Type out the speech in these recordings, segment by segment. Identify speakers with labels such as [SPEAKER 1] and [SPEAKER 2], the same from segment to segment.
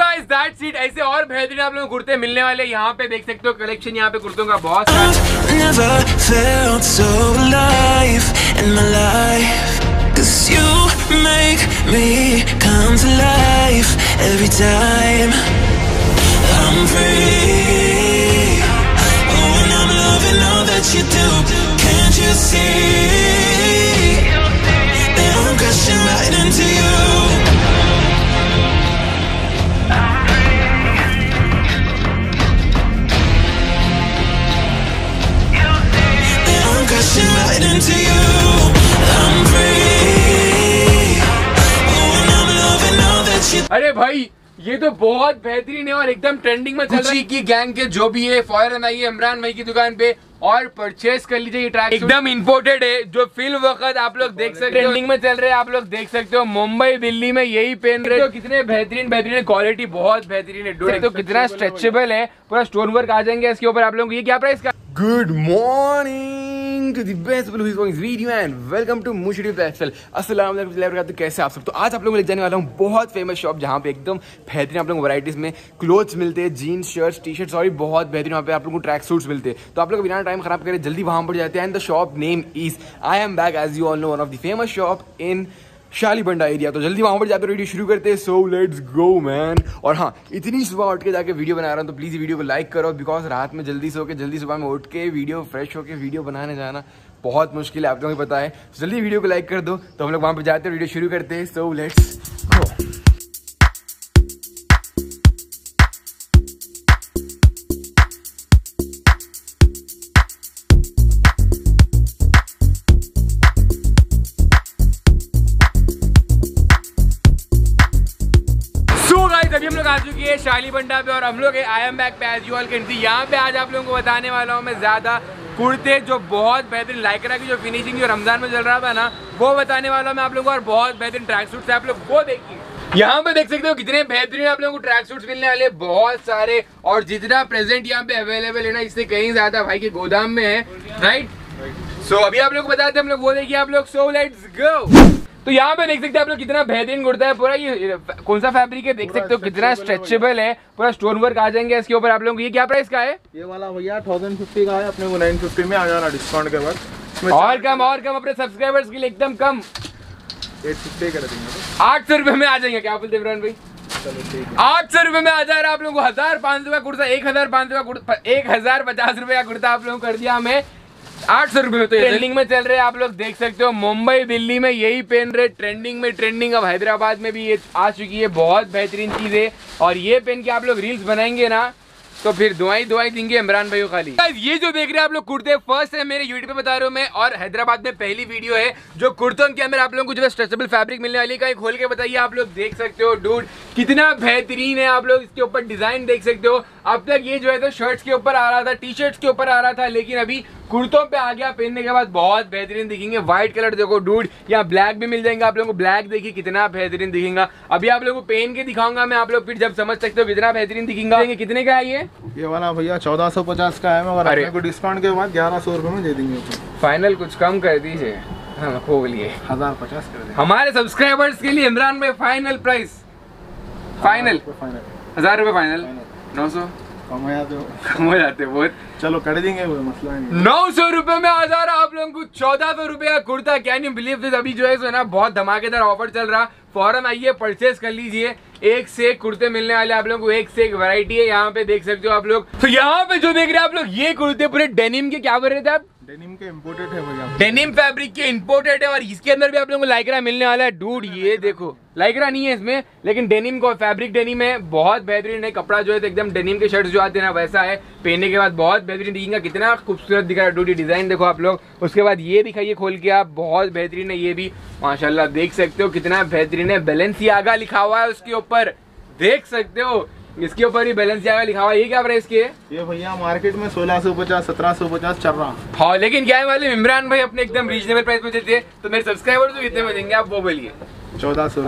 [SPEAKER 1] Guys that's it. ऐसे और बेहतरीन आप लोगों को कुर्ते मिलने वाले यहाँ पे देख सकते हो। कलेक्शन यहाँ पे कुर्तों का बहुत अरे भाई ये तो बहुत बेहतरीन है और एकदम ट्रेंडिंग में चल रहा है की गैंग के जो भी है फौरन आइए इमरान भाई की दुकान पे और परचेस कर लीजिए। ये ट्रैक एकदम इंपोर्टेड है जो फिल वक्त आप लोग देख सकते हो ट्रेंडिंग में चल रहे हैं। आप लोग देख सकते हो मुंबई दिल्ली में यही पहन रहे हो। कितने बेहतरीन बेहतरीन क्वालिटी बहुत बेहतरीन है। तो कितना स्ट्रेचेबल है, पूरा स्टोन वर्क आ जाएंगे इसके ऊपर। आप लोगों को ये क्या प्राइस का? Good morning to the best people who is watching this video and welcome to Mushitube lifestyle. अस्सलाम वालेकुम, कैसे आप सब? तो आज आप लोगों को ले जाने वाला हूँ बहुत फेमस शॉप जहाँ पे एकदम बेहतरीन आप लोगों को वैराइटीज में क्लोथ्स मिलते हैं, जीन्स, शर्ट्स, टी शर्ट्स और बहुत बेहतरीन वहाँ पे आप लोगों को ट्रैक सूट्स मिलते हैं। तो आप लोग बिना टाइम खराब करें जल्दी वहाँ पर जाते हैं। And the shop name is I am back as you all know one of the famous shop in Shalibanda area. तो जल्दी वहां पर जाकर वीडियो शुरू करते हैं। So let's go man. और हाँ, इतनी सुबह उठ के जाके वीडियो बना रहा हूँ तो प्लीज वीडियो को लाइक करो, बिकॉज रात में जल्दी सो के जल्दी सुबह में उठ के वीडियो फ्रेश होकर वीडियो बनाने जाना बहुत मुश्किल है, आप लोगों को पता है। जल्दी वीडियो को लाइक कर दो। तो हम लोग वहां पर जाते हैं, वीडियो शुरू करते हैं। So let's go. अभी हम लोग आ चुके हैं शालीबंडा पे और हम लोग आई एम बैक पे as you all can see. यहाँ पे आज आप लोगों को बताने वाला हूँ मैं ज्यादा कुर्ते जो बहुत बेहतरीन लाइक्रा की जो फिनिशिंग जो रमजान में चल रहा था ना वो बताने वाला हूँ मैं आप लोगों को। और बहुत बेहतरीन ट्रैक सूट्स है, आप लोग वो देखिए। यहाँ पे देख सकते हो कितने बेहतरीन आप लोगों को ट्रैक सूट्स मिलने वाले बहुत सारे। और जितना प्रेजेंट यहाँ पे अवेलेबल है ना इससे कहीं ज्यादा भाई के गोदाम में है, राइट? सो अभी आप लोग को बताते हैं, हम लोग वो देखिए आप लोग। So let's go. तो यहाँ पे देख सकते हैं आप लोग कितना बेहतरीन कुर्ता है। पूरा ये कौन सा फैब्रिक है देख सकते हो, कितना स्ट्रेचेबल है, पूरा स्टोन वर्क आ जाएंगे इसके ऊपर। आप लोगों को ये क्या प्राइस का है? ये वाला भैया 1050 का है, अपने को 950 में आ जाना डिस्काउंट के बाद। और कम अपने सब्सक्राइबर्स के लिए एकदम कम 850 कर देंगे। 800 रुपए में आ जाएंगे। क्या बोलते इमरान भाई? 800 रुपए में आ जा रहा है आप लोगों को 1500 का कुर्ता, 1500 का कुर्ता, 1050 रुपए का कुर्ता आप लोगों को कर दिया हमें 800 रुपए में। तो ट्रेंडिंग में चल रहे हैं, आप लोग देख सकते हो मुंबई दिल्ली में यही पहन रहे ट्रेंडिंग में। ट्रेंडिंग अब हैदराबाद में भी ये आ चुकी है, बहुत बेहतरीन चीज है। और ये पहन के आप लोग रील्स बनाएंगे ना तो फिर दुआई देंगे इमरान भाई को खाली। ये जो देख रहे हैं आप लोग कुर्ते फर्स्ट है मेरे यूट्यूब पे बता रहा हूँ मैं, और हैदराबाद में पहली वीडियो है जो कुर्तों के अंदर आप लोगों को जो स्ट्रेचेबल फैब्रिक मिलने वाली है। खोल के बताइए, आप लोग देख सकते हो डूड कितना बेहतरीन है। आप लोग इसके ऊपर डिजाइन देख सकते हो। अब तक ये जो है तो शर्ट्स के ऊपर आ रहा था, टी शर्ट्स के ऊपर आ रहा था, लेकिन अभी कुर्तों पे आ गया। पहनने के बाद बहुत बेहतरीन दिखेंगे। व्हाइट कलर देखो डूड, यहाँ ब्लैक भी मिल जाएंगे आप लोगों को। ब्लैक देखिए कितना बेहतरीन दिखेगा। अभी आप लोगों को पहन के दिखाऊंगा मैं, आप लोग फिर जब समझ सकते हो कितना बेहतरीन दिखेगा। कितने का है ये वाला भैया? 1450 का है, मगर अपने को डिस्काउंट के बाद 1100 रुपए में दे देंगे। फाइनल कुछ कम कर दीजिए। हाँ बोलिए। 1050 कर देंगे हमारे सब्सक्राइबर्स के लिए। इमरान भाई फाइनल प्राइस, फाइनल 1000 रुपए फाइनल। 900 कम हो जाते बहुत, चलो कर देंगे, वो मसला नहीं। 900 रुपए में आ जा रहा आप लोगों को 1400 रुपए का कुर्ता। Can you believe this? अभी जो है ना बहुत धमाकेदार ऑफर चल रहा, फौरन आइए परचेस कर लीजिए। एक से एक कुर्ते मिलने वाले आप लोगों को, एक से एक वैरायटी है। यहाँ पे देख सकते हो आप लोग। तो यहाँ पे जो देख रहे हैं आप लोग ये कुर्ते पूरे डेनिम के, क्या बोल रहे थे आप? डेनिम के इंपोर्टेड है भैया, डेनिम फैब्रिक के इंपोर्टेड है। और इसके अंदर भी आप लोगों को लाइक्रा मिलने वाला है डूड। ये देखो लाइक्रा नहीं है इसमें, लेकिन डेनिम को फैब्रिक डेनिम है, बहुत बेहतरीन है। कपड़ा जो है तो एकदम डेनिम के शर्ट्स जो आते हैं ना वैसा है। पहनने के बाद बहुत बेहतरीन दिखेगा, कितना खूबसूरत दिख रहा है डूड। डिजाइन देखो आप लोग। उसके बाद ये दिखाइए खोल के आप, बहुत बेहतरीन है ये भी माशाल्लाह। देख सकते हो कितना बेहतरीन है। बैलेंसियागा लिखा हुआ है उसके ऊपर, देख सकते हो इसके ऊपर ही बैलेंसियागा लिखा हुआ है। ये क्या प्राइस के है? ये भैया मार्केट में 1650 1750 चल रहा। हाँ लेकिन क्या है मालूम, इमरान भाई अपने एकदम रीजनेबल प्राइस में देते हैं। तो मेरे सब्सक्राइबर तो कितने में देंगे आप वो बोलिए? 1400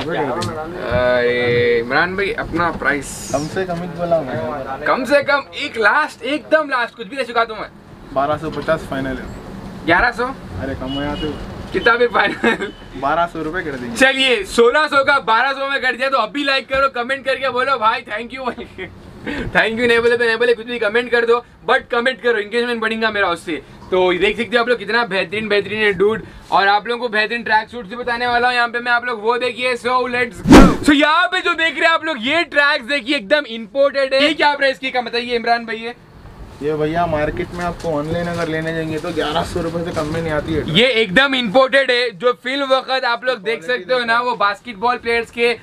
[SPEAKER 1] रुपए। इमरान भाई अपना प्राइस कम से कम बोला, कम से कम एक लास्ट एकदम लास्ट कुछ भी दे चुका हूँ मैं। 1250 फाइनल है। 1100? अरे कम हो जाते कितना फिर फाइनल?
[SPEAKER 2] 1200 रुपए कर देंगे।
[SPEAKER 1] चलिए 1600 का 1200 में कर दिया। तो अभी लाइक करो, कमेंट करके बोलो भाई थैंक यू। थैंक यू नहीं बोले तो नहीं बोले, कुछ भी कमेंट कर दो, बट कमेंट करो, एंगेजमेंट बढ़ेगा मेरा उससे। तो देख सकते हो आप लोग कितना बेहतरीन बेहतरीन है डूड। और आप लोगों को बेहतरीन ट्रैक सूट से बताने वाला हूँ यहाँ पे मैं, आप लोग वो देखिए। सो लेट्स गो। सो यहाँ पे जो देख रहे हैं आप लोग ये ट्रैक्स देखिए एकदम इंपोर्टेड है। ये क्या प्राइस की का बताइए इमरान भाई?
[SPEAKER 2] ये भैया मार्केट में आपको ऑनलाइन अगर लेने जाएंगे तो 1100 रुपए से कम में नहीं आती है।
[SPEAKER 1] ये एकदम इंपोर्टेड है। जो फिल्म वक्त आप लोग देख सकते हो ना, वो बास्केटबॉल प्लेयर्स के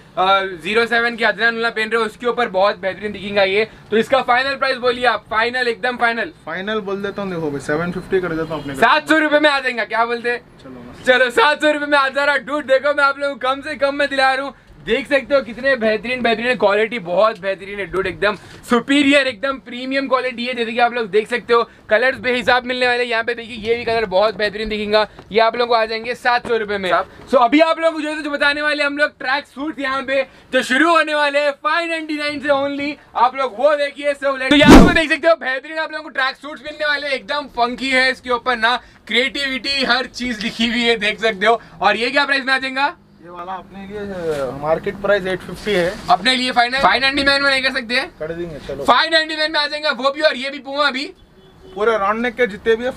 [SPEAKER 1] 07 के अदनानुल्लाह पहन रहे हो, उसके ऊपर बहुत बेहतरीन दिखेगा ये। तो इसका फाइनल प्राइस बोलिए आप, फाइनल एकदम फाइनल।
[SPEAKER 2] फाइनल बोल देता हूँ, देखो भाई 750 कर देता हूँ अपने।
[SPEAKER 1] 700 रुपए में आ जाएगा, क्या बोलते? चलो 700 रुपए में आ जा रहा डूड। देखो मैं आप लोगों को कम से कम में दिला रहा हूँ। देख सकते हो कितने बेहतरीन बेहतरीन, क्वालिटी बहुत बेहतरीन है डूड, एकदम सुपीरियर, एकदम प्रीमियम क्वालिटी है। जैसे कि आप लोग देख सकते हो कलर्स बेहिसाब मिलने वाले। यहाँ पे देखिए ये भी कलर बहुत बेहतरीन दिखेगा। ये आप लोगों को आ जाएंगे 700 रुपए में। सो अभी आप लोगों को जो बताने वाले हम लोग ट्रैक सूट यहाँ पे जो शुरू होने वाले हैं 599 से ओनली। आप लोग वो देखिए। सो तो यहाँ पे देख सकते हो बेहतरीन आप लोगों को ट्रैक सूट मिलने वाले, एकदम फंकी है। इसके ऊपर ना क्रिएटिविटी हर चीज लिखी हुई है, देख सकते हो। और ये क्या प्राइस में आ जाएगा?
[SPEAKER 2] ये वाला अपने लिए मार्केट प्राइस 850 है। अपने
[SPEAKER 1] लिए फाइनल 599 में नहीं कर सकते?
[SPEAKER 2] कर देंगे चलो।
[SPEAKER 1] 599 में आ जाएगा वो भी। और ये भी पूमा भी
[SPEAKER 2] पूरे राउंड नेक के जितने भी है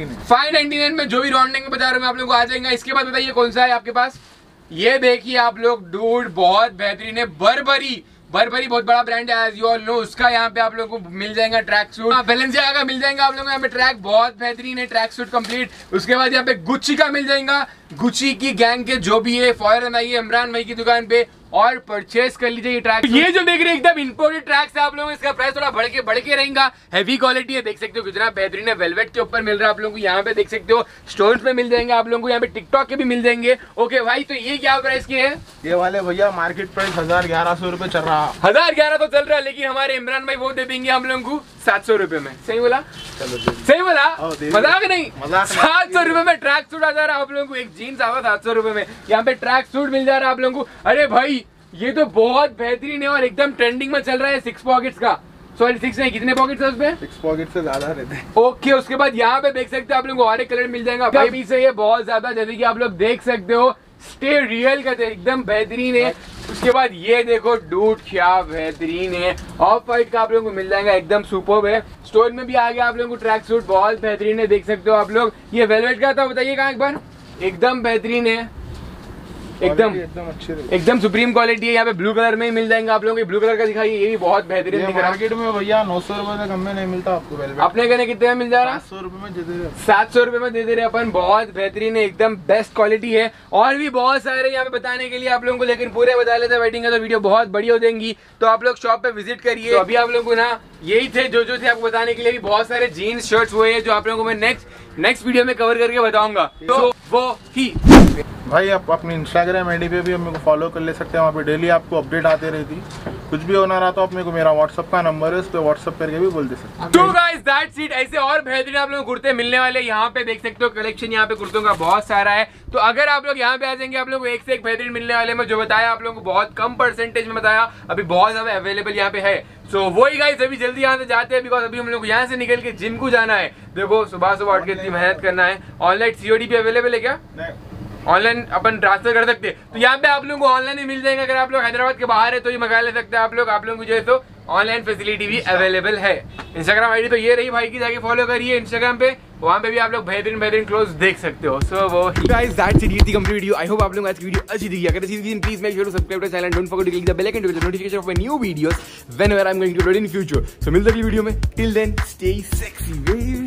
[SPEAKER 1] 599 में जो भी राउंड नेक में बता रहे हो मैं आप लोगों को आ जाएगा। इसके बाद बताइए कौन सा है आपके पास? ये देखिए आप लोग डूड, बहुत बेहतरीन है। बर्बरी बहुत बड़ा ब्रांड है एज यू ऑल नो। उसका यहाँ पे आप लोगों को मिल जाएगा ट्रैक सूट। बैलेंसियागा का मिल जाएगा आप लोगों को यहाँ पे ट्रैक, बहुत बेहतरीन है ट्रैक सूट कंप्लीट। उसके बाद यहाँ पे गुच्ची का मिल जाएगा। गुच्ची की गैंग के जो भी है फॉरन आइए इमरान भाई की दुकान पे और परचेस कर लीजिए ये ट्रैक। ये जो देख रहे हैं एकदम इंपोर्टेड ट्रैक्स है आप लोगों को। इसका प्राइस थोड़ा बढ़ के रहेगा। हैवी क्वालिटी है, देख सकते हो कितना बेहतरीन है। वेलवेट के ऊपर मिल रहा है आप लोगों को। यहाँ पे देख सकते हो स्टोन्स में मिल जाएंगे आप लोगों को। यहाँ पे टिकटॉक के भी मिल जाएंगे। ओके भाई, तो ये क्या प्राइस के है?
[SPEAKER 2] ये वाले भैया मार्केट प्राइस 1100 रुपए चल रहा है।
[SPEAKER 1] 1100 चल रहा है, लेकिन हमारे इमरान भाई वो दे देंगे हम लोगों को 700 रुपए में। सही बोला?
[SPEAKER 2] चलो
[SPEAKER 1] सही बोला, मजाक नहीं। 700 रुपए में ट्रैक सूट आ जा रहा है आप लोगों को। एक जीन्स आवा 700 रुपए में, यहाँ पे ट्रैक सूट मिल जा रहा है आप लोगों को। अरे भाई ये तो बहुत बेहतरीन है और एकदम ट्रेंडिंग में चल रहा है। 6 पॉकेट्स का, सॉरी 6 नहीं, कितने पॉकेट्स है उसपे?
[SPEAKER 2] 6 पॉकेट से ज्यादा रहते हैं।
[SPEAKER 1] ओके, उसके बाद यहाँ पे देख सकते हो आप लोगों को और एक कलर मिल जाएगा भाई भी सही है बहुत ज्यादा। जैसे कि आप लोग देख सकते हो स्टे रियल का एकदम बेहतरीन है। उसके बाद ये देखो डूड क्या बेहतरीन है। ऑफ वाइट का आप लोगों को मिल जाएगा, एकदम सुपर्ब है। स्टोर में भी आ गया आप लोगों को ट्रैक सूट, बहुत बेहतरीन है, देख सकते हो आप लोग। ये वेलवेट का था, बताइए कहाँ एक बार। एकदम बेहतरीन है, एकदम सुप्रीम क्वालिटी है। यहाँ पे ब्लू कलर में ही मिल जाएंगे आप लोगों को। ब्लू कलर का दिखाइए, ये भी बहुत बेहतरीन दिख रहा है।
[SPEAKER 2] मार्केट में भैया 900 रुपए से कम में नहीं मिलता आपको वेलवेट।
[SPEAKER 1] अपने कहने कितने में मिल जा रहा है?
[SPEAKER 2] 700 रुपए में दे दे रहे।
[SPEAKER 1] 700 रुपए में दे दे रहे अपन, बहुत बेहतरीन है, एकदम बेस्ट क्वालिटी है। और भी बहुत सारे यहाँ पे बताने के लिए आप लोगों को, लेकिन पूरे बता लेते वेटिंग का तो वीडियो बहुत बड़ी हो जाएंगी। तो आप लोग शॉप पे विजिट करिए। तो अभी आप लोगों को ना यही थे जो थे आपको बताने के लिए। भी बहुत सारे जीन्स शर्ट्स हुए हैं जो आप लोगों को मैं नेक्स्ट वीडियो में कवर करके बताऊंगा। तो वो ही
[SPEAKER 2] भाई आप अपनी इंस्टाग्राम आईडी पे भी हम मेरे को फॉलो कर ले सकते हैं। वहाँ पे डेली आपको अपडेट आते रहती। कुछ भी होना रहा तो आप मेरे को, मेरा व्हाट्सअप का नंबर है, उस पर व्हाट्सअप करके भी बोल दे सकते हैं।
[SPEAKER 1] तो गाइस दैट्स इट। ऐसे और बेहतरीन आप लोगों को कुर्ते मिलने वाले यहाँ पे देख सकते हो। कलेक्शन यहाँ पे कुर्तों का बहुत सारा है। तो अगर आप लोग यहाँ पे आ जाएंगे आप लोग को एक से एक बेहतरीन मिलने वाले। मैं जो बताया आप लोगों को बहुत कम परसेंटेज में बताया, अभी बहुत ज्यादा अवेलेबल यहाँ पे है। सो वही गाइस, अभी जल्दी यहाँ से जाते हैं बिकॉज अभी हम लोग को यहाँ से निकल के जिम को जाना है। देखो सुबह उठ के इतनी मेहनत करना है। ऑनलाइन COD भी अवेलेबल है क्या? ऑनलाइन अपन ट्रांसफर कर सकते हैं। तो यहाँ पे आप लोगों को ऑनलाइन ही मिल जाएगा। अगर आप लोग हैदराबाद के बाहर है तो ये मंगा ले सकते हैं आप लोग। आप लोगों को जो है तो ऑनलाइन फैसिलिटी भी अवेलेबल है। इंस्टाग्राम आईडी तो ये रही भाई की, जाके फॉलो करिए इंस्टाग्राम पे। वहाँ पे भी आप लोग बेहतरीन क्लोज देख सकते हो। सो वो गाइस दैट्स इट, ये थी कंप्लीट वीडियो। आई होप आप लोगों को आज की वीडियो अच्छी लगी। अगर अच्छी लगी please make sure to subscribe to channel, don't forget to click the bell icon to get notification of my new videos whenever I am going to upload in future. So मिलते हैं अगली वीडियो में। Till then stay sexy.